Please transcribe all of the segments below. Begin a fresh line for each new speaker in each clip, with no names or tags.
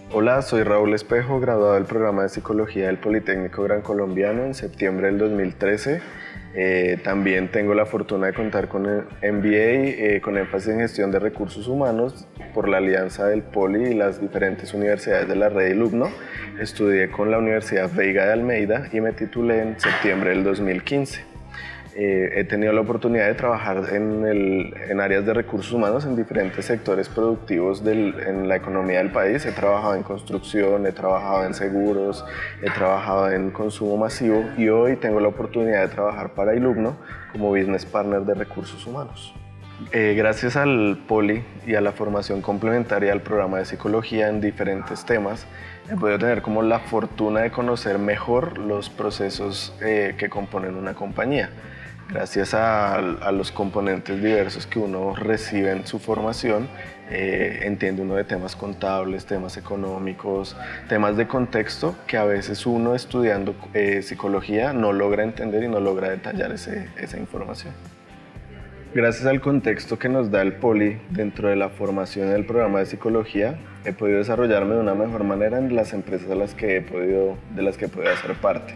Hola, soy Raúl Espejo, graduado del programa de Psicología del Politécnico Gran Colombiano en septiembre del 2013. También tengo la fortuna de contar con el MBA con énfasis en gestión de recursos humanos por la alianza del Poli y las diferentes universidades de la red ILUMNO. Estudié con la Universidad Veiga de Almeida y me titulé en septiembre del 2015. He tenido la oportunidad de trabajar en áreas de recursos humanos en diferentes sectores productivos en la economía del país. He trabajado en construcción, he trabajado en seguros, he trabajado en consumo masivo y hoy tengo la oportunidad de trabajar para ILUMNO como Business Partner de recursos humanos. Gracias al Poli y a la formación complementaria al programa de psicología en diferentes temas, he podido tener como la fortuna de conocer mejor los procesos que componen una compañía. Gracias a los componentes diversos que uno recibe en su formación, entiende uno de temas contables, temas económicos, temas de contexto que a veces uno estudiando psicología no logra entender y no logra detallar esa información. Gracias al contexto que nos da el Poli dentro de la formación del programa de psicología, he podido desarrollarme de una mejor manera en las empresas de las que he podido hacer parte.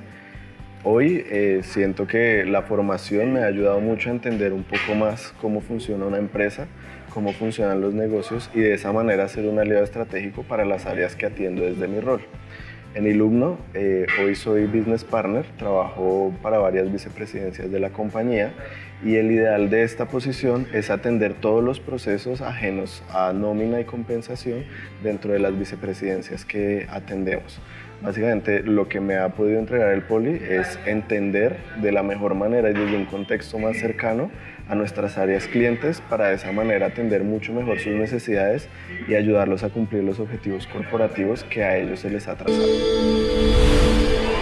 Hoy siento que la formación me ha ayudado mucho a entender un poco más cómo funciona una empresa, cómo funcionan los negocios y de esa manera ser un aliado estratégico para las áreas que atiendo desde mi rol. En ILUMNO, hoy soy Business Partner, trabajo para varias vicepresidencias de la compañía y el ideal de esta posición es atender todos los procesos ajenos a nómina y compensación dentro de las vicepresidencias que atendemos. Básicamente lo que me ha podido entregar el Poli es entender de la mejor manera y desde un contexto más cercano a nuestras áreas clientes para de esa manera atender mucho mejor sus necesidades y ayudarlos a cumplir los objetivos corporativos que a ellos se les ha trazado.